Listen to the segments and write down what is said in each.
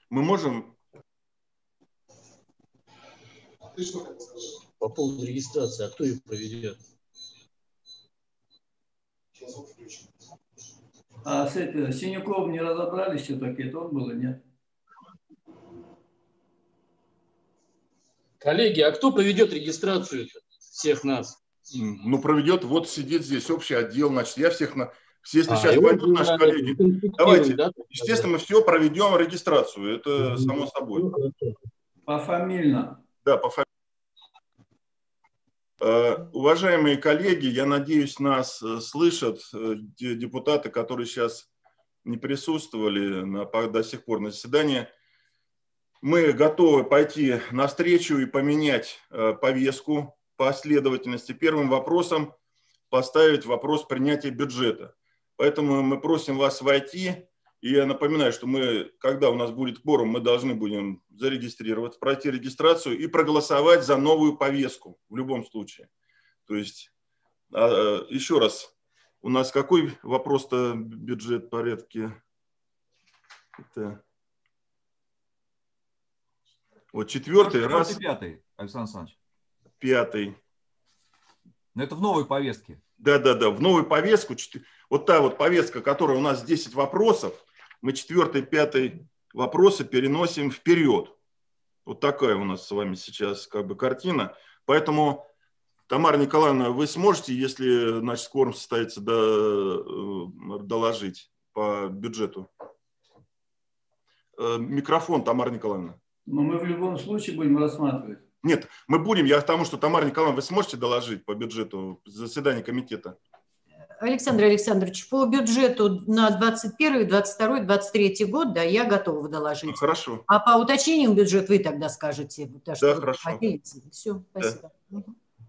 Мы можем... По поводу регистрации, а кто ее проведет? А с Синюковым не разобрались все-таки, это он был, нет? Коллеги, а кто проведет регистрацию всех нас? Ну, проведет, вот сидит здесь общий отдел, значит, я всех... Если сейчас и пойдут он, наши коллеги, давайте, да? естественно, мы все проведем регистрацию, это само собой. Пофамильно. Да, пофамильно. Уважаемые коллеги, я надеюсь, нас слышат депутаты, которые сейчас не присутствовали до сих пор на заседании. Мы готовы пойти навстречу и поменять повестку последовательности. Первым вопросом поставить вопрос принятия бюджета. Поэтому мы просим вас войти. И я напоминаю, что мы, когда у нас будет кворум, мы должны будем зарегистрироваться, пройти регистрацию и проголосовать за новую повестку в любом случае. То есть, еще раз, у нас какой вопрос-то бюджет в порядке? Это... Вот четвертый раз. Пятый, Александр Александрович. Пятый. Но это в новой повестке. Да, в новую повестку. Вот та вот повестка, которая у нас 10 вопросов, мы 4-й, 5-й вопросы переносим вперед. Вот такая у нас с вами сейчас как бы картина. Поэтому, Тамара Николаевна, вы сможете, если, значит, кворум состоится, доложить по бюджету? Микрофон, Тамара Николаевна. Но мы в любом случае будем рассматривать. Нет, мы будем. Я к тому, что, Тамара Николаевна, вы сможете доложить по бюджету заседания комитета? Александр Александрович, по бюджету на 21, 22, 23 год, да, я готова доложить. Хорошо. А по уточнениям бюджет вы тогда скажете. Да, хорошо. Все, спасибо. Да.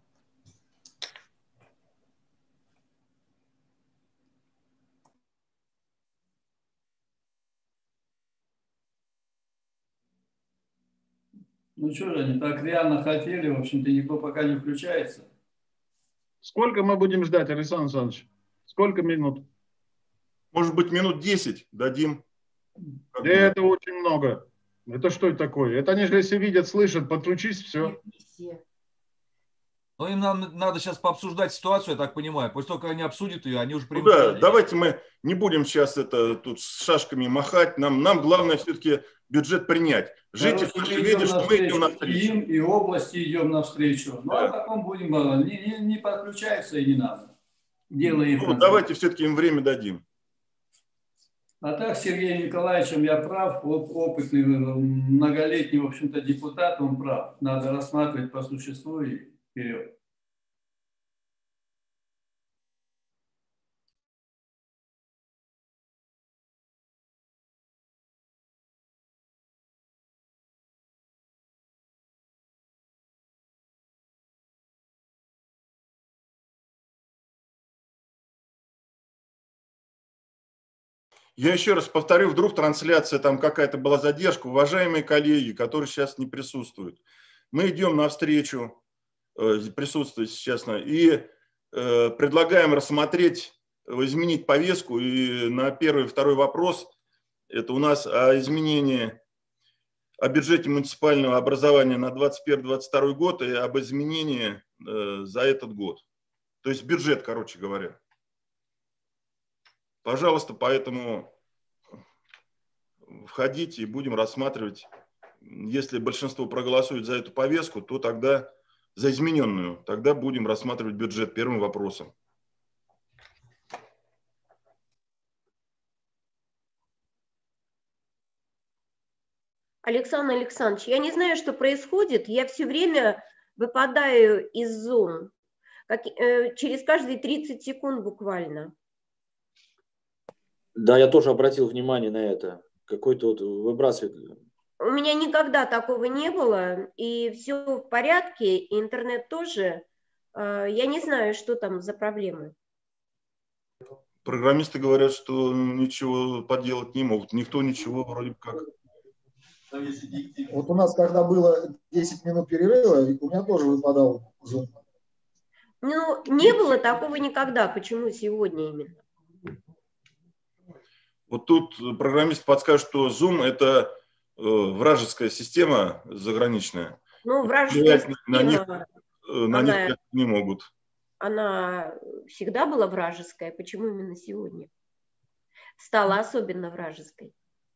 Ну что же, они так реально хотели, в общем-то, никто пока не включается. Сколько мы будем ждать, Александр Александрович? Сколько минут? Может быть, минут 10 дадим. Да это очень много. Это что это такое? Это они же если видят, слышат, подключись, все. Ну, им надо сейчас пообсуждать ситуацию, я так понимаю. После того, как они обсудят ее, они уже примут. Ну да, давайте мы не будем сейчас тут с шашками махать. Нам главное все-таки бюджет принять. Жить и видеть, что мы идем навстречу. Им и области идем навстречу. Ну, а потом будем... Не подключаются и не надо. Дело их. Ну, давайте все-таки им время дадим. А так, с Сергеем Николаевичем я прав. Опытный, многолетний, в общем-то, депутат, он прав. Надо рассматривать по существу и вперед. Я еще раз повторю, вдруг трансляция там какая-то была задержка. Уважаемые коллеги, которые сейчас не присутствуют, мы идем навстречу, присутствуют сейчас, и предлагаем рассмотреть, изменить повестку. И на первый и второй вопрос, это у нас о изменении, о бюджете муниципального образования на 2021-2022 год и об изменении за этот год. То есть бюджет, короче говоря. Пожалуйста, поэтому входите и будем рассматривать. Если большинство проголосует за эту повестку, то тогда за измененную, тогда будем рассматривать бюджет первым вопросом. Александр Александрович, я не знаю, что происходит. Я все время выпадаю из Zoom. Через каждые 30 секунд буквально. Да, я тоже обратил внимание на это. Какой-то вот выбрасывает. У меня никогда такого не было, и все в порядке, и интернет тоже. Я не знаю, что там за проблемы. Программисты говорят, что ничего поделать не могут. Никто ничего вроде как. Вот у нас, когда было 10 минут перерыва, у меня тоже выпадал Zoom. Ну, не было такого никогда. Почему сегодня именно? Вот тут программист подскажет, что Zoom – это вражеская система заграничная. Ну, вражеская На них система, не могут. она всегда была вражеская. Почему именно сегодня стала особенно вражеской?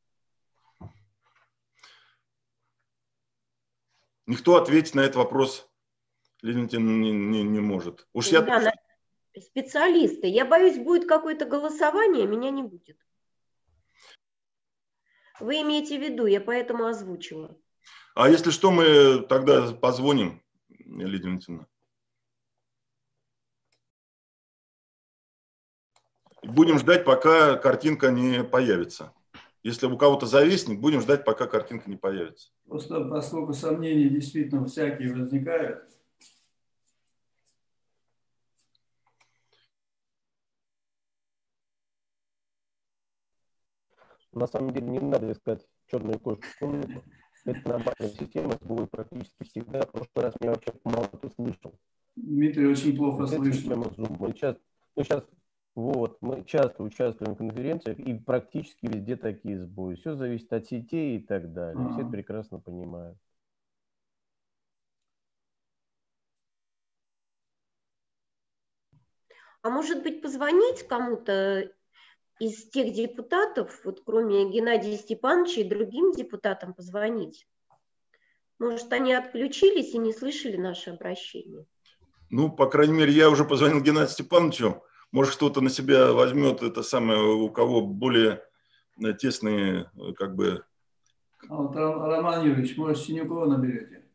Никто ответить на этот вопрос, Лидия не может. Уж Да, специалисты. Я боюсь, будет какое-то голосование, меня не будет. Вы имеете в виду, я поэтому озвучила. А если что, мы тогда позвоним, Лидия Валентиновна. Будем ждать, пока картинка не появится. Если у кого-то зависнет, будем ждать, пока картинка не появится. Просто поскольку сомнения действительно всякие возникают. На самом деле не надо искать черную кошку в комнату. Это нормальная система, будет практически всегда. В прошлый раз меня вообще мало кто слышал. Дмитрий очень плохо слышит. Мы часто участвуем в конференциях, и практически везде такие сбои. Все зависит от сетей и так далее. Все это прекрасно понимают. А может быть, позвонить кому-то из тех депутатов, вот кроме Геннадия Степановича, и другим депутатам позвонить? Может, они отключились и не слышали наше обращение? Ну, по крайней мере, я уже позвонил Геннадию Степановичу. Может, кто-то на себя возьмет это самое, у кого более тесные, как бы... А вот, Роман Юрьевич, может, Синюкова наберете?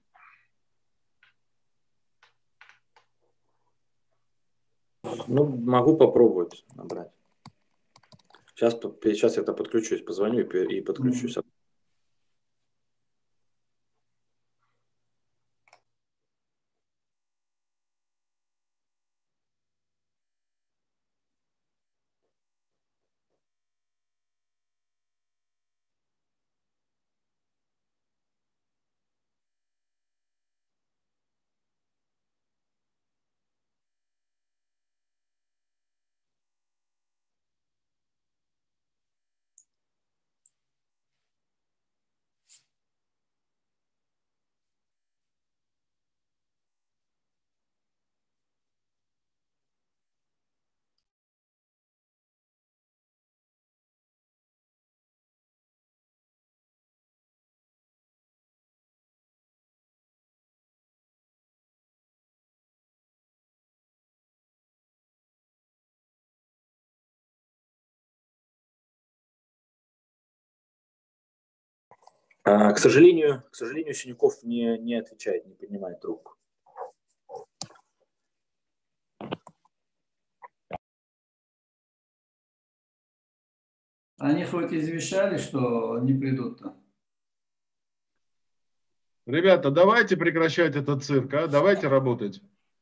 Ну, могу попробовать набрать. Сейчас я подключусь, позвоню и подключусь. К сожалению, Синюков не отвечает, не поднимает трубку. Они хоть извещали, что не придут-то? Ребята, давайте прекращать этот цирк, а? Давайте работать.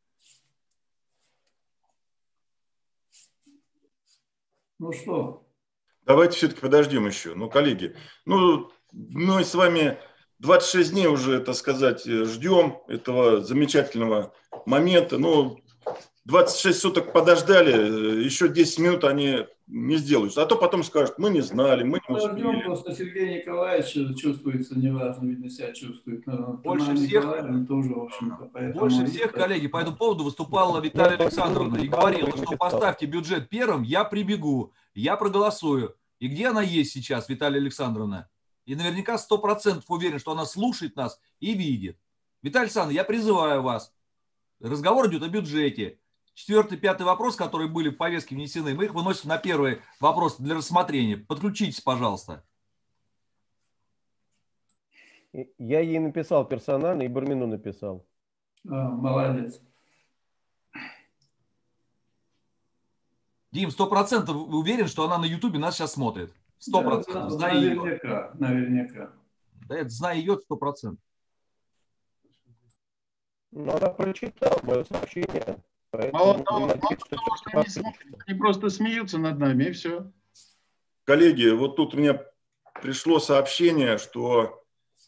Ну что? Давайте все-таки подождем еще. Ну, коллеги, мы с вами 26 дней уже, так сказать, ждем этого замечательного момента. 26 суток подождали, еще 10 минут они не сделают. А то потом скажут, мы не знали, мы не успели. Ждем, просто Сергей Николаевич чувствуется неважно, видно, себя чувствует. Больше всех, тоже, в общем-то, поэтому... больше всех, коллеги, по этому поводу выступала Виталия Александровна и говорила, что поставьте бюджет первым, я прибегу, я проголосую. И где она есть сейчас, Виталия Александровна? И наверняка 100% уверен, что она слушает нас и видит. Виталий Александрович, я призываю вас. Разговор идет о бюджете. 4-й, 5-й вопрос, которые были в повестке внесены, мы их выносим на первый вопрос для рассмотрения. Подключитесь, пожалуйста. Я ей написал персонально, и Бармину написал. Молодец. Дим, 100% уверен, что она на Ютубе нас сейчас смотрит. 100%. Знаю ее. Наверняка. Да, это знаю ее 100%. Она прочитала мое сообщение. Мало того, что они смотрят, они просто смеются над нами, и все. Коллеги, вот тут мне пришло сообщение, что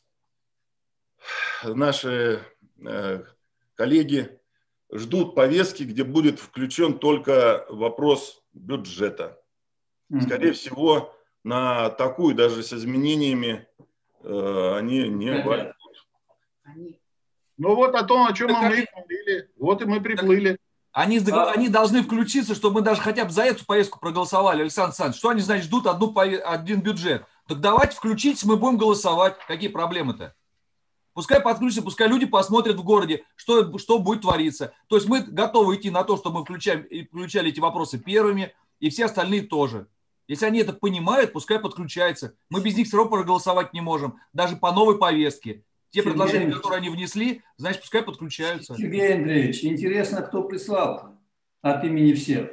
наши коллеги ждут повестки, где будет включен только вопрос бюджета. Скорее всего, на такую, даже с изменениями, они не валят. Ну вот о том, о чем мы и говорили. Вот и мы приплыли. Они должны включиться, чтобы мы даже хотя бы за эту повестку проголосовали, Александр Александрович. Что они, значит, ждут один бюджет? Так давайте включитесь, мы будем голосовать. Какие проблемы-то? Пускай подключатся, пускай люди посмотрят в городе, что будет твориться. То есть мы готовы идти на то, что мы включали эти вопросы первыми, и все остальные тоже. Если они это понимают, пускай подключаются. Мы без них все равно проголосовать не можем, даже по новой повестке. Те предложения, которые они внесли, значит, пускай подключаются. Сергей Андреевич, интересно, кто прислал от имени всех?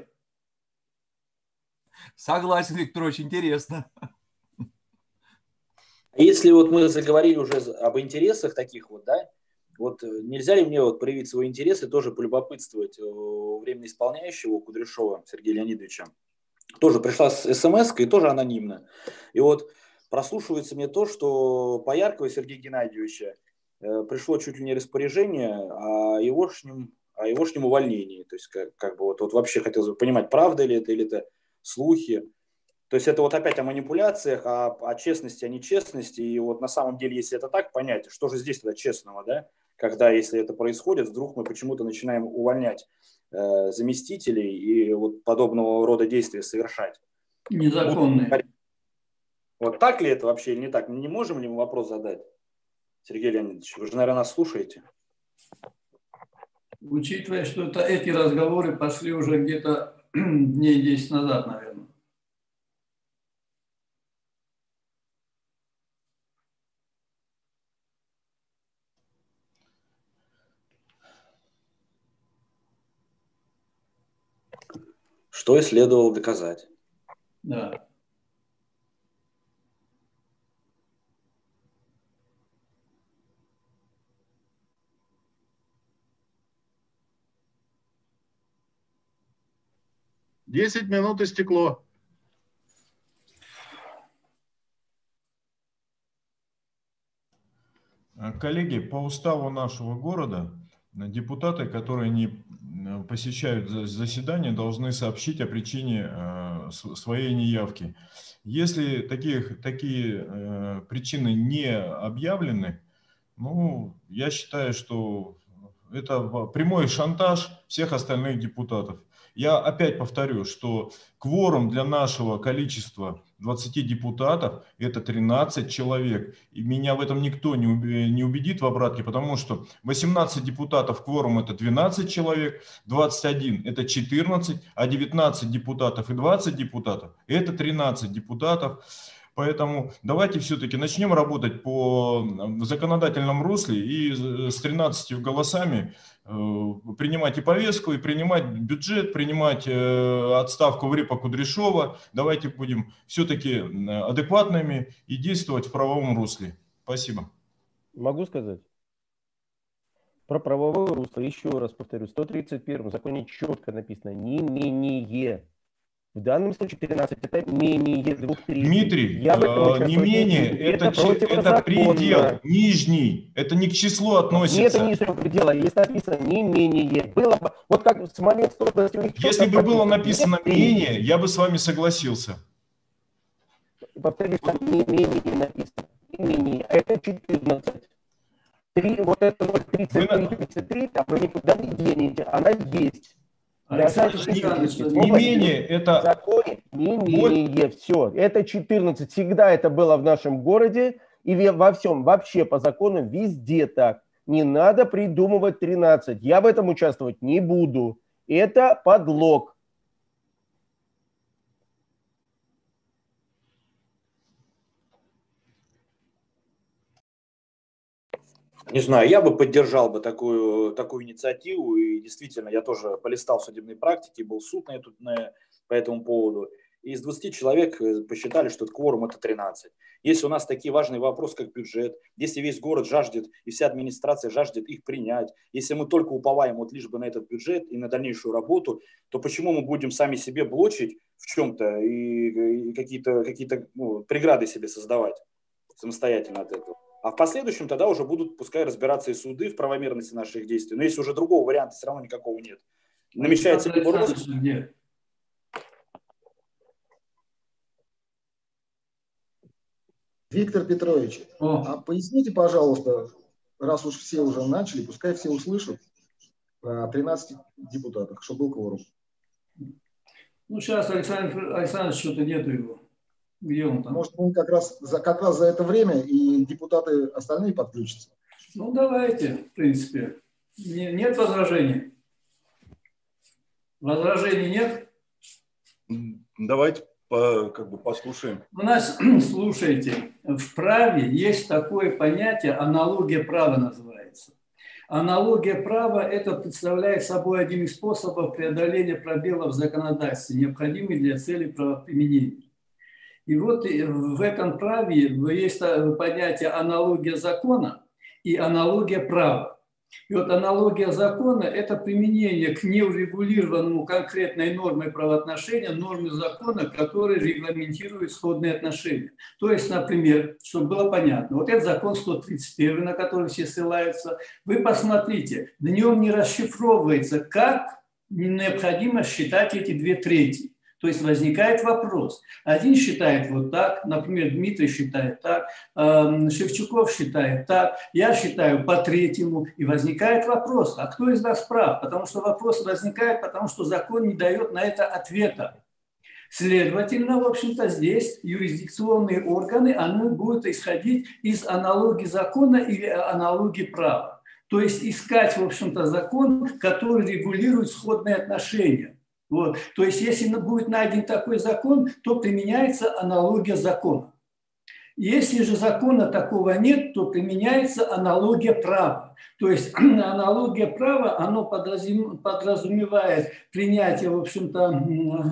Согласен, Виктор, очень интересно. Если вот мы заговорили уже об интересах таких вот, да, вот нельзя ли мне вот проявить свой интерес и тоже полюбопытствовать у временно исполняющего Кудряшова Сергея Леонидовича? Тоже пришла смс-ка и тоже анонимно. И вот прослушивается мне то, что Пояркова Сергея Геннадьевича пришло чуть ли не распоряжение о егошнем увольнении. То есть как бы вот вообще хотелось бы понимать, правда ли это или это слухи. То есть это вот опять о манипуляциях, о честности, о нечестности. И вот на самом деле, если это так, понять, что же здесь тогда честного, да? Когда, если это происходит, вдруг мы почему-то начинаем увольнять заместителей и вот подобного рода действия совершать. Незаконные. Вот так ли это вообще или не так? Не можем ли мы вопрос задать, Сергей Леонидович? Вы же, наверное, нас слушаете. Учитывая, что эти разговоры пошли уже где-то дней 10 назад, наверное. Что и следовало доказать. Да. Десять минут истекло. Коллеги, по уставу нашего города депутаты, которые не посещают заседания, должны сообщить о причине своей неявки. Если такие причины не объявлены, ну, я считаю, что это прямой шантаж всех остальных депутатов. Я опять повторю, что кворум для нашего количества 20 депутатов – это 13 человек. И меня в этом никто не убедит в обратке, потому что 18 депутатов кворум – это 12 человек, 21 – это 14, а 19 депутатов и 20 депутатов – это 13 депутатов. Поэтому давайте все-таки начнем работать в законодательном русле и с 13 голосами принимать и повестку, и принимать бюджет, принимать отставку Врепа Кудряшова. Давайте будем все-таки адекватными и действовать в правовом русле. Спасибо. Могу сказать? Про правовое русло, еще раз повторю, в 131 законе четко написано «не менее». В данном случае 13 это менее 2/3. Дмитрий, не менее, это предел нижний, это не к числу относится. Нет, это нижнего предела, есть написано не менее. Было бы, вот как в Смоленской области у них. Если бы было написано менее, я бы с вами согласился. Повторюсь, там не менее написано. Не менее, это 14. Вот это вот 33, там вы никуда не денете, она есть. Не менее, это... Законе не менее, все. Это 14. Всегда это было в нашем городе и во всем. Вообще по закону везде так. Не надо придумывать 13. Я в этом участвовать не буду. Это подлог. Не знаю, я бы поддержал бы такую инициативу, и действительно, я тоже полистал судебной практики, был суд по этому поводу, и из 20 человек посчитали, что кворум это 13. Если у нас такие важные вопросы, как бюджет, если весь город жаждет, и вся администрация жаждет их принять, если мы только уповаем вот лишь бы на этот бюджет и на дальнейшую работу, то почему мы будем сами себе блочить в чем-то и какие-то преграды себе создавать самостоятельно от этого? А в последующем тогда уже будут, пускай, разбираться и суды в правомерности наших действий. Но если уже другого варианта все равно никакого нет. Намечается либо рост. Виктор Петрович, а поясните, пожалуйста, раз уж все уже начали, пускай все услышат, о 13 депутатах, чтобы был кворум. Ну, сейчас Александр Александрович что-то нету его. Где он там? Может, он как раз за это время и депутаты остальные подключатся? Ну, давайте, в принципе. Нет возражений? Возражений нет? Давайте послушаем. У нас, слушайте, в праве есть такое понятие, аналогия права называется. Аналогия права – это представляет собой один из способов преодоления пробелов в законодательстве, необходимый для целей правоприменения. И вот в этом праве есть понятие аналогия закона и аналогия права. И вот аналогия закона – это применение к неурегулированному конкретной нормой правоотношения, нормы закона, которые регламентируют сходные отношения. То есть, например, чтобы было понятно, вот этот закон 131, на который все ссылаются, вы посмотрите, в нем не расшифровывается, как необходимо считать эти 2/3. То есть возникает вопрос. Один считает вот так, например, Дмитрий считает так, Шевчуков считает так, я считаю по третьему. И возникает вопрос, а кто из нас прав? Потому что вопрос возникает, потому что закон не дает на это ответа. Следовательно, в общем-то, здесь юрисдикционные органы, они будут исходить из аналогии закона или аналогии права. То есть искать, в общем-то, закон, который регулирует сходные отношения. Вот. То есть, если будет найден такой закон, то применяется аналогия закона. Если же закона такого нет, то применяется аналогия права. То есть аналогия права, оно подразумевает принятие, в общем-то,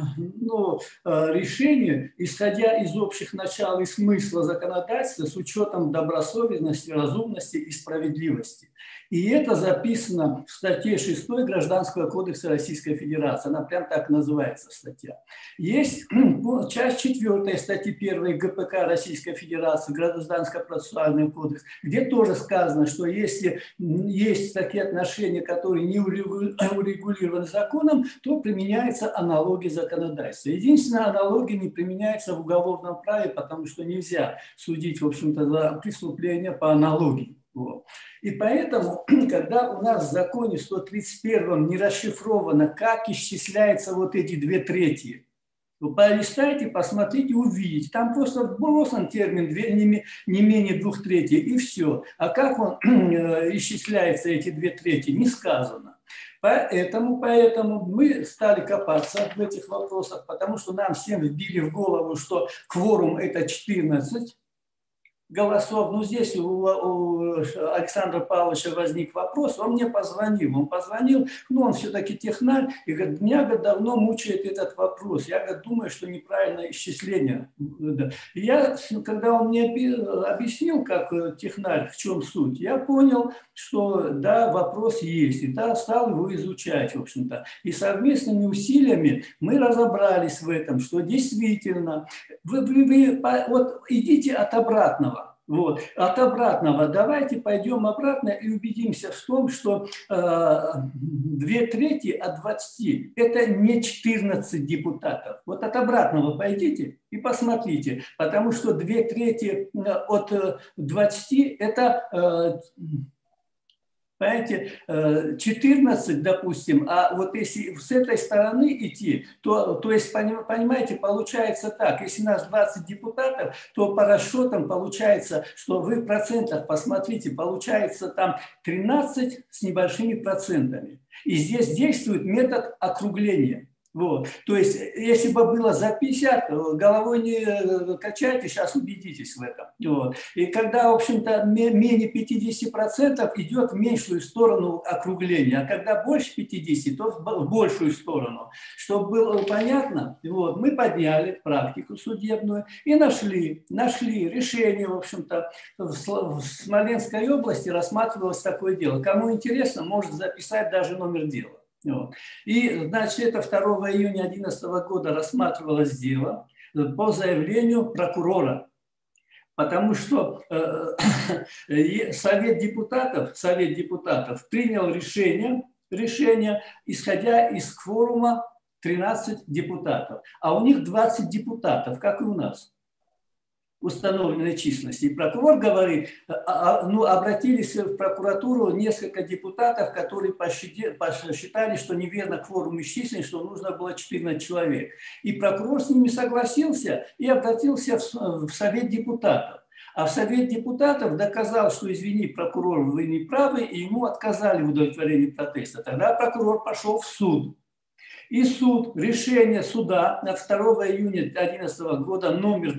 решения, исходя из общих начал и смысла законодательства с учетом добросовестности, разумности и справедливости. И это записано в статье 6 Гражданского кодекса Российской Федерации. Она прям так называется, статья. Есть часть 4 статьи 1 ГПК Российской Федерации, Гражданско-процессуальный кодекс, где тоже сказано, что если есть такие отношения, которые не урегулированы законом, то применяется аналогия законодательства. Единственная аналогия не применяется в уголовном праве, потому что нельзя судить, в общем-то, за преступление по аналогии. Вот. И поэтому, когда у нас в законе 131 не расшифровано, как исчисляются вот эти 2/3, вы полистайте, посмотрите, увидите. Там просто бросан термин не менее 2/3 и все. А как он исчисляется, эти 2/3, не сказано. Поэтому мы стали копаться в этих вопросах, потому что нам всем вбили в голову, что кворум – это 14 голосов. Но здесь у Александра Павловича возник вопрос, он мне позвонил. Он все-таки технарь, и говорит, меня давно мучает этот вопрос. Я думаю, что неправильное исчисление. И когда он мне объяснил, как технарь, в чем суть, я понял, что да, вопрос есть. И да, стал его изучать, в общем-то. И совместными усилиями мы разобрались в этом, что действительно, вот идите от обратного. Вот. От обратного давайте пойдем обратно и убедимся в том, что 2/3 от 20 – это не 14 депутатов. Вот от обратного пойдите и посмотрите, потому что 2/3 от 20 – это… Понимаете, 14, допустим, а вот если с этой стороны идти, то есть, понимаете, получается так, если у нас 20 депутатов, то по расчетам получается, что вы в процентах посмотрите, получается там 13 с небольшими процентами. И здесь действует метод округления. Вот. То есть, если бы было за 50, головой не качайте, сейчас убедитесь в этом. Вот. И когда, в общем-то, менее 50% идет в меньшую сторону округления, а когда больше 50, то в большую сторону. Чтобы было понятно, вот, мы подняли практику судебную и нашли решение, в общем-то, в Смоленской области рассматривалось такое дело. Кому интересно, может записать даже номер дела. Вот. И, значит, это 2 июня 2011 года рассматривалось дело по заявлению прокурора, потому что Совет депутатов принял решение, исходя из кворума 13 депутатов, а у них 20 депутатов, как и у нас. установленной численности. И прокурор говорит, обратились в прокуратуру несколько депутатов, которые посчитали, что неверно кворум исчислен, что нужно было 14 человек. И прокурор с ними согласился и обратился в Совет депутатов. А в Совет депутатов доказал, что, извини, прокурор, вы не правы, и ему отказали в удовлетворении протеста. Тогда прокурор пошел в суд. И суд, решение суда от 2 июня 2011 года номер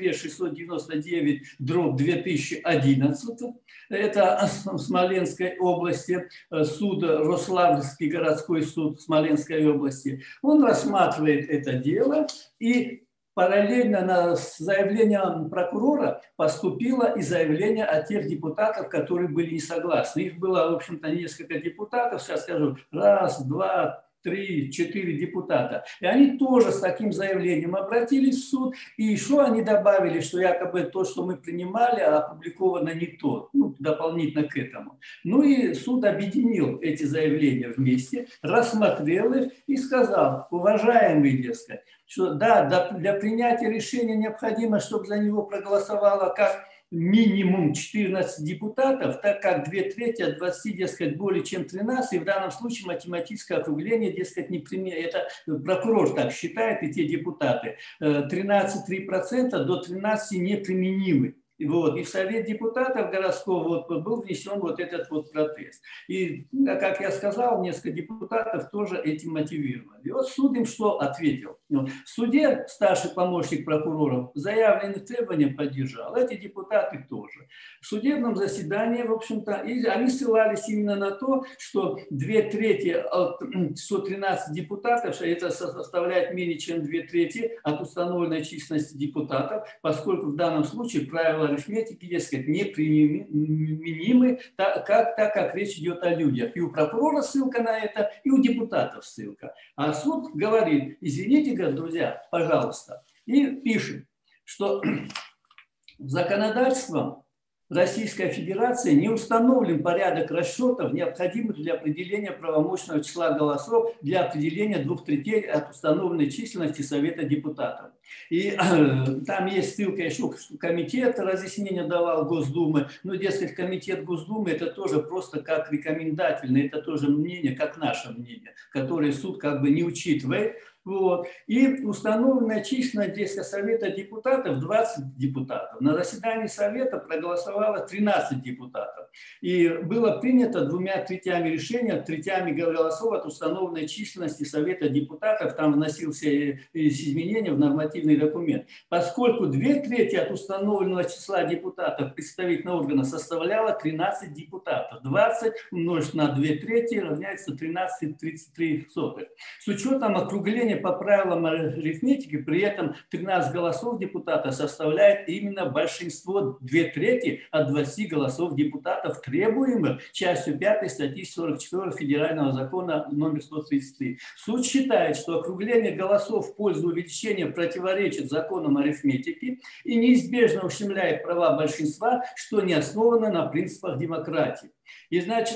2-699/2011, это в Смоленской области, суд Рославльский городской суд Смоленской области, он рассматривает это дело, и параллельно с заявлением прокурора поступило и заявление от тех депутатов, которые были не согласны. Их было, в общем-то, несколько депутатов, сейчас скажу, 1, 2, 3, 4 депутата. И они тоже с таким заявлением обратились в суд. И еще они добавили, что якобы то, что мы принимали, опубликовано не то, дополнительно к этому. Ну и суд объединил эти заявления вместе, рассмотрел их и сказал, уважаемые, дескать, что да, для принятия решения необходимо, чтобы за него проголосовало как минимум 14 депутатов, так как 2/3 от 20, дескать, более чем 13, и в данном случае математическое округление, дескать, не применяется. Это прокурор так считает, и те депутаты. 13,3% до 13 неприменимы. Вот. И в Совет депутатов городского был внесен этот протест. И, как я сказал, несколько депутатов тоже этим мотивировали. И вот суд им что ответил? В суде старший помощник прокурора заявленные требования поддержал. Эти депутаты тоже. В судебном заседании, в общем-то, они ссылались именно на то, что 2/3 от 113 депутатов, это составляет менее чем 2/3 от установленной численности депутатов, поскольку в данном случае правила арифметики, дескать, неприменимы, так как речь идет о людях. И у прокурора ссылка на это, и у депутатов ссылка. А суд говорит, извините, говорит, друзья, пожалуйста, и пишет, что законодательством Российской Федерации не установлен порядок расчетов, необходимых для определения правомочного числа голосов для определения 2/3 от установленной численности Совета депутатов. И там есть ссылка еще, что комитет разъяснения давал Госдумы. Ну, дескать, комитет Госдумы это тоже просто как рекомендательное, это тоже мнение, как наше мнение, которое суд как бы не учитывает. Вот. И установленная численность дескать, Совета депутатов 20 депутатов. На заседании Совета проголосовало 13 депутатов. И было принято 2/3 решения, 3 голосов от установленной численности Совета депутатов. Там вносился изменения в нормативный документ. Поскольку 2/3 от установленного числа депутатов представительного органа составляло 13 депутатов. 20 умножить на 2/3 равняется 13,33. С учетом округления по правилам арифметики, при этом 13 голосов депутата составляет именно большинство 2/3 от 20 голосов депутатов, требуемых частью 5 статьи 44 Федерального закона номер 133. Суд считает, что округление голосов в пользу увеличения противоречит законам арифметики и неизбежно ущемляет права большинства, что не основано на принципах демократии. И значит,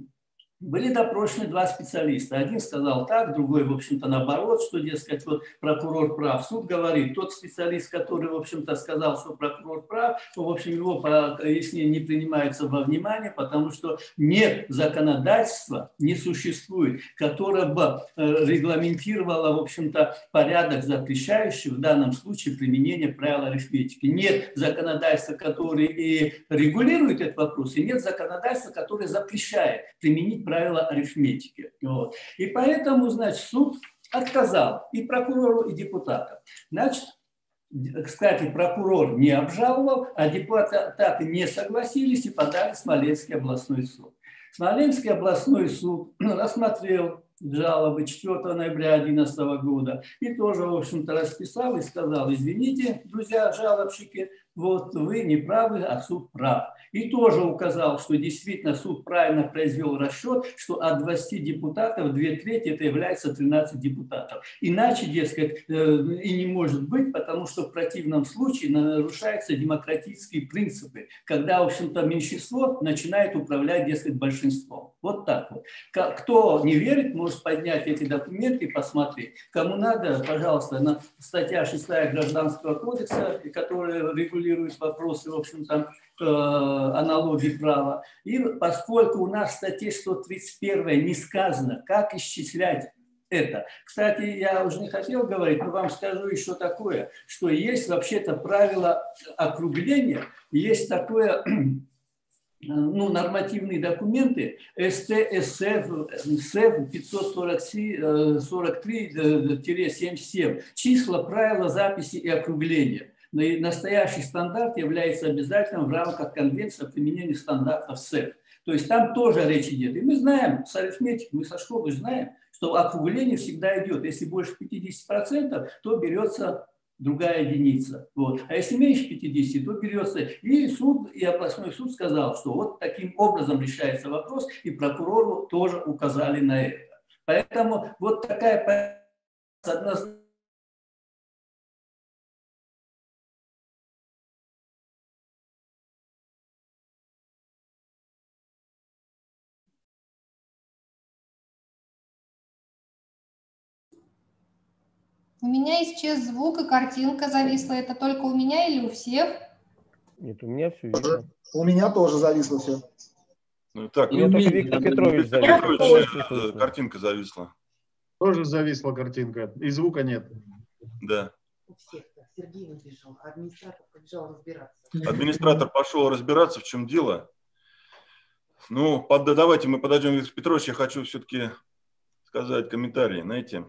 были допрошены 2 специалиста. Один сказал так, другой, в общем-то, наоборот, что, дескать, вот прокурор прав. Суд говорит, тот специалист, который, в общем-то, сказал, что прокурор прав, то, в общем, его пояснение не принимается во внимание, потому что нет законодательства, не существует, которое бы регламентировало, в общем-то, порядок, запрещающий в данном случае применение правил арифметики. Нет законодательства, которое и регулирует этот вопрос, и нет законодательства, которое запрещает применить правила арифметики. Вот. И поэтому, значит, суд отказал и прокурору, и депутатам. Значит, кстати, прокурор не обжаловал, а депутаты не согласились и подали в Смоленский областной суд. Смоленский областной суд рассмотрел жалобы 4 ноября 2011 года и тоже, в общем-то, расписал и сказал, извините, друзья жалобщики, вот вы не правы, а суд прав. И тоже указал, что действительно суд правильно произвел расчет, что от 20 депутатов 2/3 это является 13 депутатов. Иначе, дескать, и не может быть, потому что в противном случае нарушаются демократические принципы, когда, в общем-то, меньшинство начинает управлять, дескать, большинством. Вот так вот. Кто не верит, может поднять эти документы и посмотреть. Кому надо, пожалуйста, статья 6 Гражданского кодекса, которая регулирует регулирует вопросы, в общем-то, аналогии права. И поскольку у нас в статье 131 не сказано, как исчислять это. Кстати, я уже не хотел говорить, но вам скажу еще такое, что есть вообще-то правило округления, есть такое, ну, нормативные документы СТ-СФ 543-77, числа, правила записи и округления. Настоящий стандарт является обязательным в рамках Конвенции о применении стандартов СЭФ. То есть там тоже речь идет. И мы знаем, с арифметики, мы со школы знаем, что округление всегда идет. Если больше 50%, то берется другая единица. Вот. А если меньше 50, то берется. И суд, и областной суд сказал, что вот таким образом решается вопрос, и прокурору тоже указали на это. Поэтому вот такая однозначная. У меня исчез звук, и картинка зависла. Это только у меня или у всех? Нет, у меня все видно. У меня тоже зависло все. Ну, так, у меня только Виктор Петрович завис. Картинка зависла. Тоже зависла картинка, и звука нет. Да. У всех. Сергей выбежал, а администратор побежал разбираться. Администратор пошел разбираться, в чем дело. Ну, давайте мы подойдем, Виктор Петрович, я хочу все-таки сказать комментарий, знаете.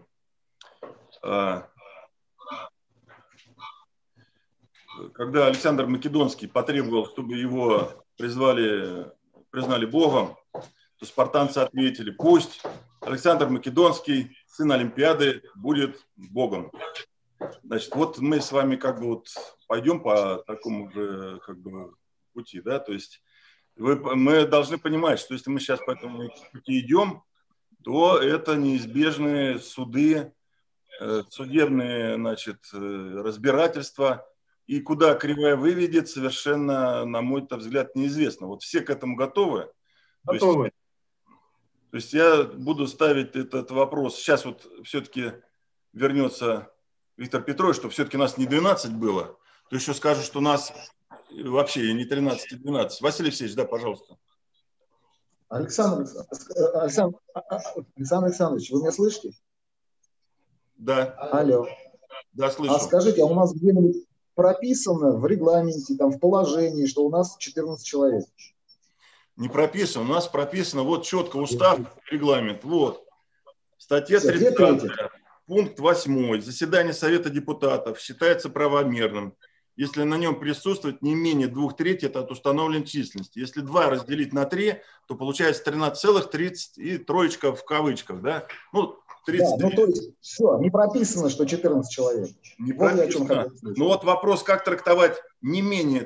Когда Александр Македонский потребовал, чтобы его признали Богом, то спартанцы ответили: пусть Александр Македонский, сын Олимпиады, будет Богом. Значит, вот мы с вами как бы вот пойдем по такому же как бы пути, да, то есть мы должны понимать, что если мы сейчас по этому пути идем, то это неизбежные суды, судебные, значит, разбирательства, и куда кривая выведет, совершенно, на мой взгляд, неизвестно. Вот все к этому готовы? Готовы. То есть я буду ставить этот вопрос. Сейчас вот все-таки вернется Виктор Петрович, что все-таки нас не 12 было, то еще скажут, что нас вообще не 13, а 12. Василий Алексеевич, да, пожалуйста. Александр Александрович, вы меня слышите? Да. Алло. Да, слышу. А скажите, а у нас где-нибудь прописано в регламенте, там, в положении, что у нас 14 человек? Не прописано. У нас прописано вот четко устав, регламент. Вот. Статья 30, пункт 8. Заседание Совета депутатов считается правомерным, если на нем присутствует не менее 2/3 от установленной численности. Если 2 разделить на 3, то получается 13,30 и троечка в кавычках. Да? Ну, 30. Да, ну, то есть все, не прописано, что 14 человек. Не прописано. Ну вот вопрос, как трактовать не менее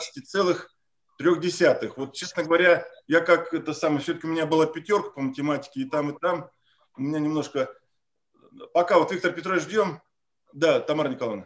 13,3. Вот, честно говоря, я как это самое, все-таки у меня была 5 по математике и там, у меня немножко... Пока вот Виктор Петрович ждем. Да, Тамара Николаевна.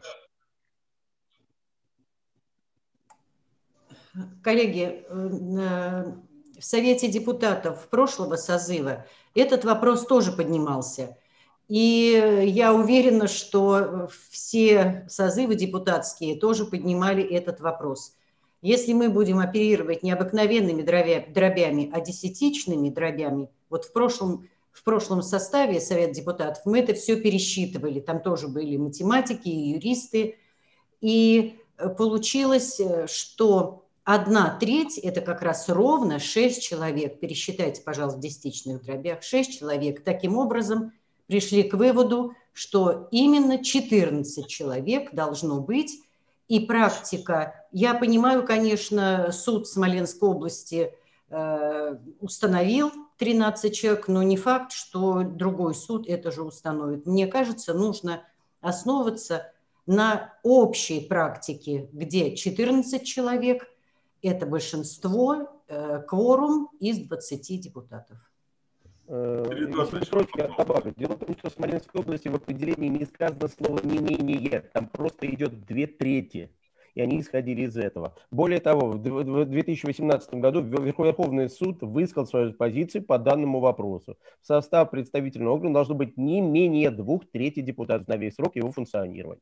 Коллеги, в Совете депутатов прошлого созыва этот вопрос тоже поднимался. И я уверена, что все созывы депутатские тоже поднимали этот вопрос. Если мы будем оперировать не обыкновенными дробями, а десятичными дробями, вот в прошлом составе Совета депутатов мы это все пересчитывали, там тоже были математики и юристы, и получилось, что 1/3 – это как раз ровно 6 человек. Пересчитайте, пожалуйста, в десятичных дробях. 6 человек. Таким образом, пришли к выводу, что именно 14 человек должно быть. И практика, я понимаю, конечно, суд Смоленской области установил 13 человек, но не факт, что другой суд это же установит. Мне кажется, нужно основываться на общей практике, где 14 человек – это большинство, кворум из 20 депутатов. Дело в том, что в Смоленской области в определении не сказано слово «не менее», там просто идет 2/3, и они исходили из этого. Более того, в 2018 году Верховный суд высказал свою позицию по данному вопросу. В состав представительного органа должно быть не менее 2/3 депутатов на весь срок его функционирования.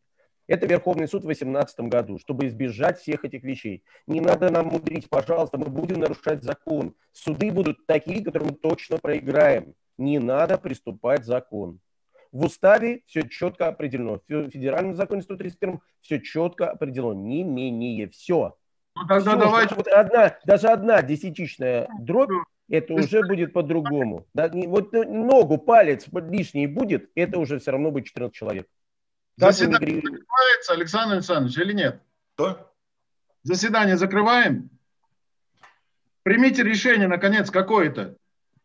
Это Верховный суд в 2018 году, чтобы избежать всех этих вещей. Не надо нам мудрить, пожалуйста, мы будем нарушать закон. Суды будут такие, которые мы точно проиграем. Не надо приступать закон. В уставе все четко определено. В федеральном законе 131 все четко определено. Не менее. Все. Ну, тогда все, давайте... вот даже одна десятичная дробь, это уже будет по-другому. Да, вот ногу, палец лишний будет, это уже все равно будет 14 человек. Заседание закрывается, Александр Александрович, или нет? Что? Заседание закрываем? Примите решение, наконец, какое-то.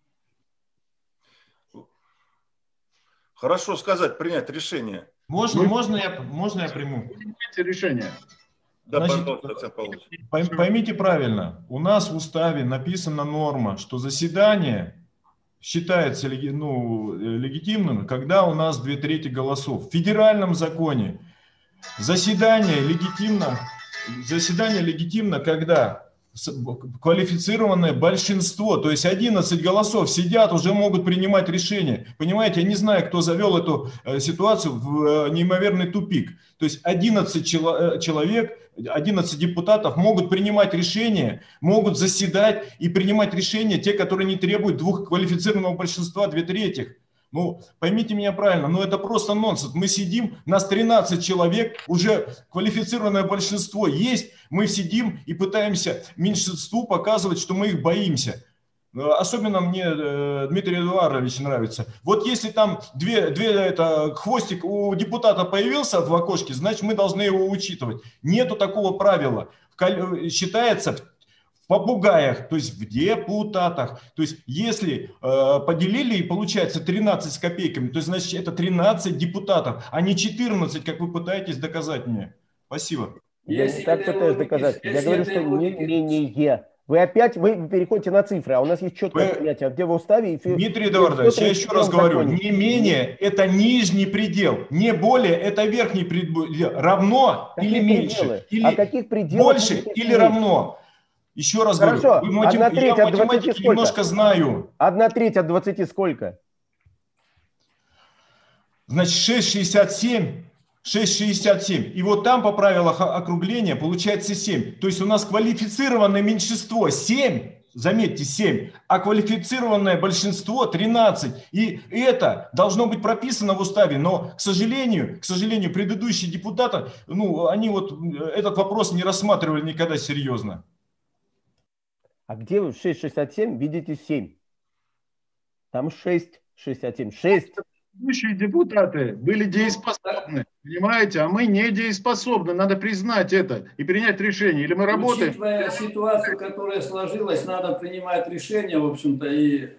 Хорошо сказать, принять решение. Можно я приму? Примите решение. Да, Значит, пожалуйста, поймите правильно, у нас в уставе написана норма, что заседание считается легитимным, когда у нас 2/3 голосов. В федеральном законе заседание легитимно, когда квалифицированное большинство, то есть 11 голосов сидят, уже могут принимать решения. Понимаете, я не знаю, кто завел эту ситуацию в неимоверный тупик. То есть 11 человек, 11 депутатов могут принимать решения, могут заседать и принимать решения, те, которые не требуют квалифицированного большинства, 2/3. Ну, поймите меня правильно, но это просто нонсенс. Мы сидим, нас 13 человек, уже квалифицированное большинство есть, мы сидим и пытаемся меньшинству показывать, что мы их боимся. Особенно мне Дмитрий Эдуардович нравится. Вот если там хвостик у депутата появился в окошке, значит мы должны его учитывать. Нету такого правила. Считается в попугаях, то есть в депутатах. То есть если поделили и получается 13 с копейками, то значит это 13 депутатов, а не 14, как вы пытаетесь доказать мне. Спасибо. Я не так пытаюсь доказать. Я говорю, что не менее. Вы переходите на цифры, а у нас есть четкое понятие, где в уставе... Дмитрий Эдуардович, я еще раз говорю, не менее – это нижний предел, не более – это верхний предел. Равно или меньше, или больше, или равно. Еще раз говорю, я математику немножко знаю. 1/3 от 20 сколько? Значит, 6,67. 6,67. И вот там по правилам округления получается 7. То есть у нас квалифицированное меньшинство 7, заметьте 7, а квалифицированное большинство 13. И это должно быть прописано в уставе. Но, к сожалению, предыдущие депутаты, они вот этот вопрос не рассматривали никогда серьезно. А где вы в 6,67 видите 7? Там 6,67. 6. Предыдущие депутаты были дееспособны, понимаете, а мы не дееспособны, надо признать это и принять решение. Или мы работаем... Учитывая ситуацию, которая сложилась, надо принимать решение, в общем-то, и...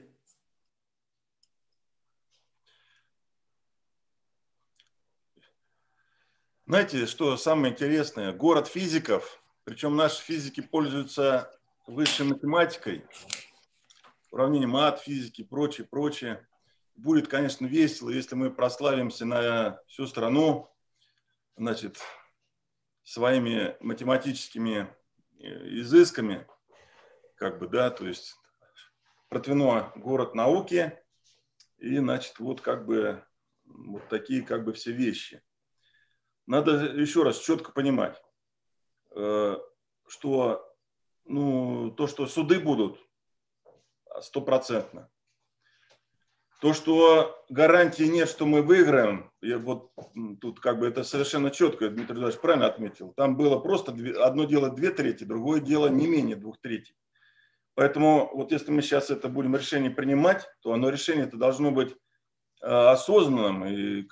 Знаете, что самое интересное? Город физиков, причем наши физики пользуются высшей математикой, уравнением ад, физики, прочее. Будет, конечно, весело, если мы прославимся на всю страну, значит, своими математическими изысками, то есть Протвино – город науки, и, значит, вот такие все вещи. Надо еще раз четко понимать, что, то, что суды будут 100%. То, что гарантии нет, что мы выиграем, тут это совершенно четко, Дмитрий Эдуардович правильно отметил. Там было просто одно дело 2/3, другое дело не менее 2/3. Поэтому вот если мы сейчас это будем решение принимать, то решение это должно быть осознанным. И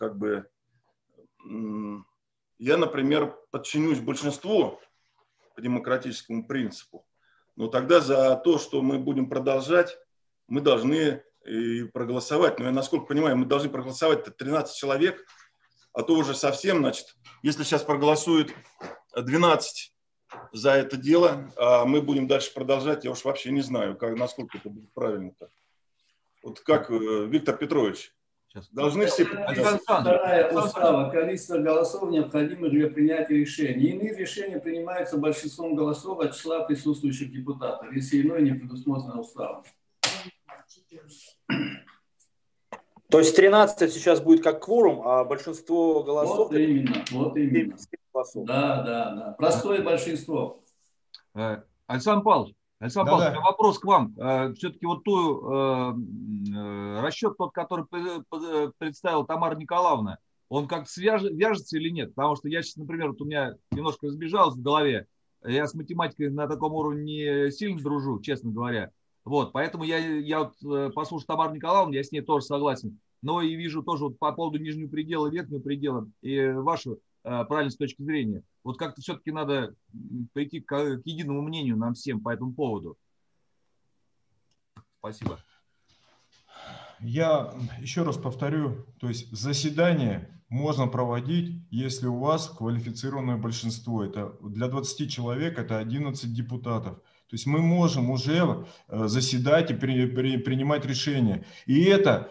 я, например, подчинюсь большинству по демократическому принципу. Но тогда за то, что мы будем продолжать, мы должны и проголосовать. Но я, насколько понимаю, мы должны проголосовать 13 человек, а то уже совсем, значит, если сейчас проголосует 12 за это дело, а мы будем дальше продолжать, я уж вообще не знаю, насколько это будет правильно-то. Вот как, Виктор Петрович, должны все... Вторая устава. Количество голосов необходимых для принятия решений. Иные решения принимаются большинством голосов от числа присутствующих депутатов, если иное не предусмотрено уставом. То есть 13 сейчас будет как кворум, а большинство голосов... Вот именно, вот именно. Голосов. Да. Простое большинство. Александр Павлович, вопрос к вам. Все-таки вот расчет тот, который представила Тамара Николаевна, он как вяжется или нет? Потому что я сейчас, например, вот у меня немножко разбежалось в голове. Я с математикой на таком уровне не сильно дружу, честно говоря. Вот, поэтому я вот послушал Тамару Николаевну, я с ней тоже согласен. Но и вижу тоже вот по поводу нижнего предела, верхнего предела и вашу правильной точки зрения. Вот как-то все-таки надо прийти к единому мнению нам всем по этому поводу. Спасибо. Я еще раз повторю, то есть заседание можно проводить, если у вас квалифицированное большинство. Это для 20 человек, это 11 депутатов. То есть мы можем уже заседать и принимать решения. И это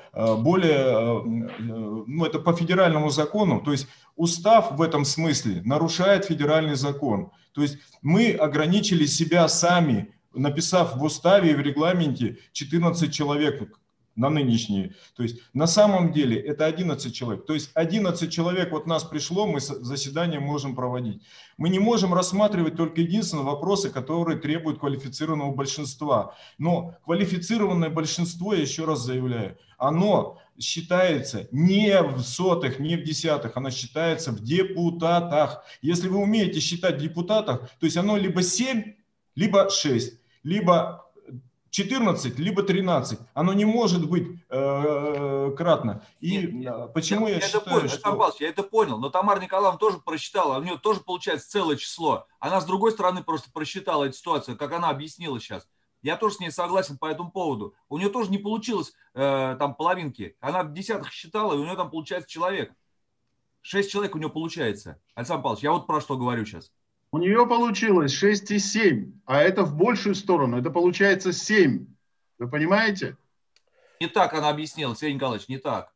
это по федеральному закону, то есть устав в этом смысле нарушает федеральный закон. То есть мы ограничили себя сами, написав в уставе и в регламенте 14 человек на нынешние. То есть на самом деле это 11 человек. То есть 11 человек вот нас пришло, мы заседание можем проводить. Мы не можем рассматривать только единственные вопросы, которые требуют квалифицированного большинства. Но квалифицированное большинство, я еще раз заявляю, оно считается не в сотых, не в десятых, оно считается в депутатах. Если вы умеете считать в депутатах, то есть оно либо 7, либо 6, либо 14, либо 13. Оно не может быть кратно. И почему я считаю, что... Я это понял, но Тамара Николаевна тоже просчитала, у нее тоже получается целое число. Она с другой стороны просто просчитала эту ситуацию, как она объяснила сейчас. Я тоже с ней согласен по этому поводу. У нее тоже не получилось там половинки. Она в десятых считала, и у нее там получается человек. 6 человек у нее получается. Александр Павлович, я вот про что говорю сейчас. У нее получилось 6,7, а это в большую сторону, это получается 7. Вы понимаете? Не так она объяснила, Сергей Николаевич, не так.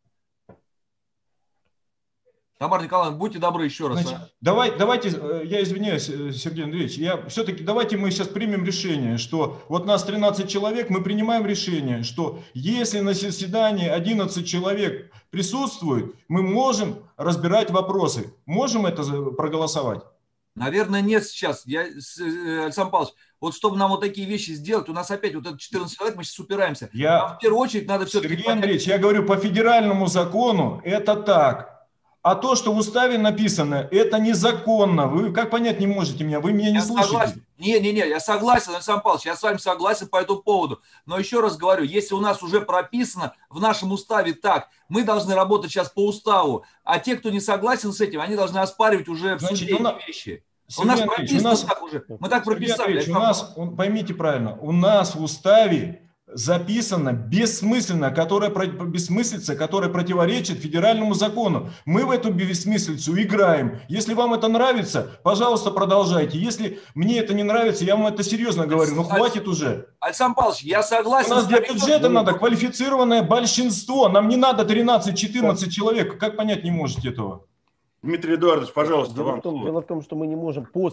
Тамара Николаевна, будьте добры еще раз. Значит, давайте, я извиняюсь, Сергей Андреевич, все-таки давайте мы сейчас примем решение, что вот нас 13 человек, мы принимаем решение, что если на заседании 11 человек присутствует, мы можем разбирать вопросы. Можем это проголосовать? Наверное, нет сейчас. Александр Павлович, вот чтобы нам вот такие вещи сделать, у нас опять вот это 14 человек, мы сейчас упираемся. В первую очередь надо все-таки... Сергей Андреевич, я говорю, по федеральному закону это так. А то, что в уставе написано, это незаконно. Вы как понять не можете меня? Вы меня не слышите. Не, я согласен, Александр Павлович, я с вами согласен по этому поводу. Но еще раз говорю, если у нас уже прописано в нашем уставе так, мы должны работать сейчас по уставу. А те, кто не согласен с этим, они должны оспаривать уже в суде эти вещи. У нас прописано так уже. Мы так прописали. Поймите правильно, у нас в уставе записано бессмысленно, бессмыслица, которая противоречит федеральному закону. Мы в эту бессмыслицу играем. Если вам это нравится, пожалуйста, продолжайте. Если мне это не нравится, я вам это серьезно говорю, ну хватит уже. Александр Павлович, я согласен. У нас для бюджета надо квалифицированное большинство. Нам не надо 13-14 человек. Как понять не можете этого? Дмитрий Эдуардович, пожалуйста. Дело в том, что мы не можем по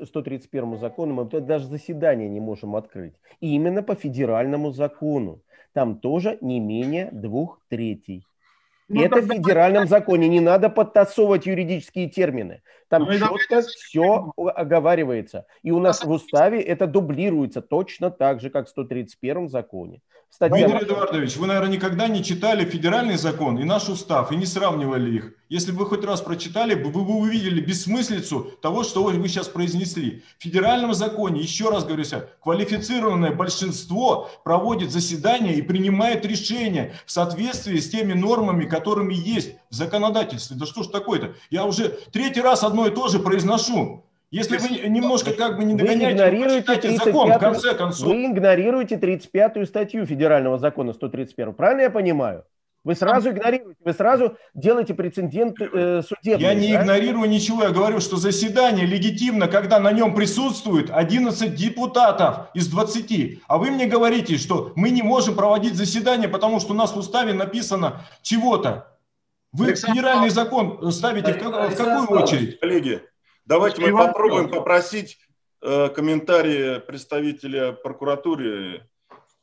131 закону, мы даже заседание не можем открыть. И именно по федеральному закону. Там тоже не менее 2/3. Это в федеральном законе. Не надо подтасовывать юридические термины. Там четко все оговаривается. И у нас в уставе это дублируется точно так же, как в 131 законе. Дмитрий Эдуардович, вы, наверное, никогда не читали федеральный закон и наш устав, и не сравнивали их. Если бы вы хоть раз прочитали, вы бы увидели бессмыслицу того, что вы сейчас произнесли. В федеральном законе, еще раз говорю, квалифицированное большинство проводит заседания и принимает решения в соответствии с теми нормами, которыми есть в законодательстве. Да что ж такое-то? Я уже 3-й раз одно и то же произношу. Если вы немножко как бы не догоняете, закон, в конце концов. Вы игнорируете 35-ю статью федерального закона 131. Правильно я понимаю? Вы сразу игнорируете, вы сразу делаете прецедент судебный. Я не игнорирую ничего, я говорю, что заседание легитимно, когда на нем присутствует 11 депутатов из 20. А вы мне говорите, что мы не можем проводить заседание, потому что у нас в уставе написано чего-то. Вы федеральный закон ставите в какую очередь? Коллеги, давайте мы попробуем попросить комментарии представителя прокуратуры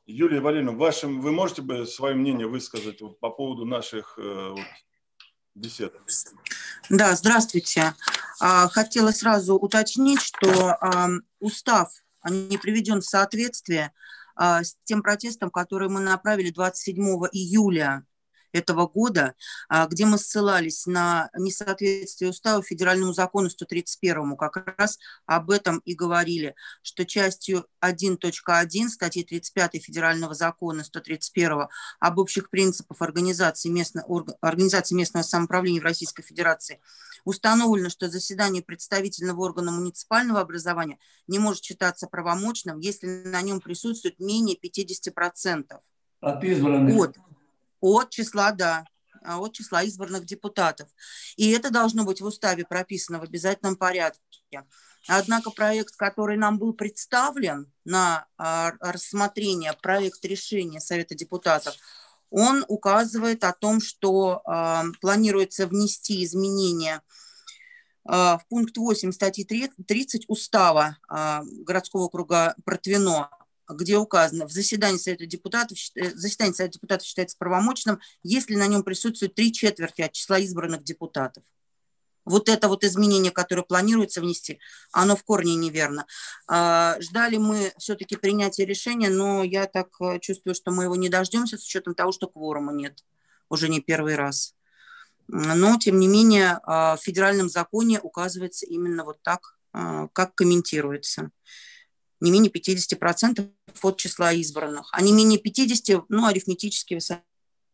Юлия Валерьевна, вы можете бы свое мнение высказать вот по поводу наших бесед? Да, здравствуйте. Хотела сразу уточнить, что устав не приведен в соответствие с тем протестом, который мы направили 27 июля этого года, где мы ссылались на несоответствие устава федеральному закону 131, как раз об этом и говорили, что частью 1.1 статьи 35 федерального закона 131 об общих принципах организации местного самоуправления в Российской Федерации установлено, что заседание представительного органа муниципального образования не может считаться правомочным, если на нем присутствует менее 50% от избранных. От числа избранных депутатов. И это должно быть в уставе прописано в обязательном порядке. Однако проект, который нам был представлен на рассмотрение, проект решения Совета депутатов, он указывает о том, что планируется внести изменения в пункт 8 статьи 30 Устава городского округа Протвино, где указано, в заседании Совета депутатов считается правомочным, если на нем присутствует 3/4 от числа избранных депутатов. Вот это вот изменение, которое планируется внести, оно в корне неверно. Ждали мы все-таки принятия решения, но я так чувствую, что мы его не дождемся с учетом того, что кворума нет уже не первый раз. Но, тем не менее, в федеральном законе указывается именно вот так, как комментируется. Не менее 50% от числа избранных. А не менее 50%, ну, арифметически вы сами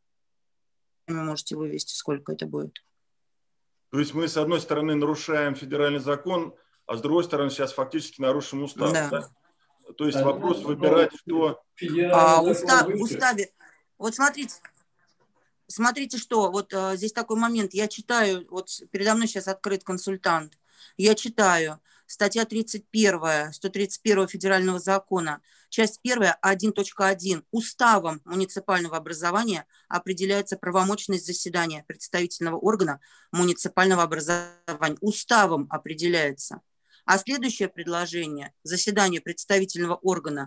можете вывести, сколько это будет. То есть мы, с одной стороны, нарушаем федеральный закон, а с другой стороны, сейчас фактически нарушим устав. Да. Да? То есть вопрос выбирать, кто... В уставе... Вот смотрите, что, вот здесь такой момент. Я читаю, вот передо мной сейчас открыт консультант. Я читаю. Статья 31, 131 федерального закона, часть 1, 1.1. Уставом муниципального образования определяется правомочность заседания представительного органа муниципального образования. Уставом определяется. А следующее предложение. Заседание представительного органа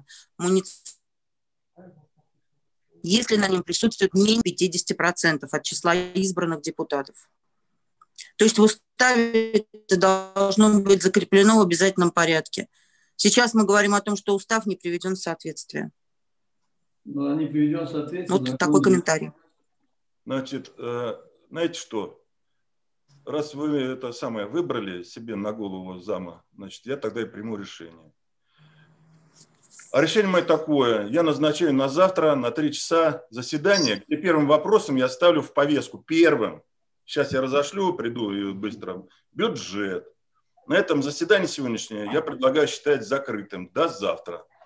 если на нем присутствует менее 50% от числа избранных депутатов. То есть в уставе это должно быть закреплено в обязательном порядке. Сейчас мы говорим о том, что устав не приведен в соответствие. Но не приведен в соответствие. Вот такой комментарий. Значит, знаете что? Раз вы это самое выбрали себе на голову зама, значит, я тогда и приму решение. А решение мое такое. Я назначаю на завтра на 3 часа заседание, где первым вопросом я ставлю в повестку. Первым. Сейчас я разошлю, приду и быстро. Бюджет. На этом заседании сегодняшнее я предлагаю считать закрытым до завтра.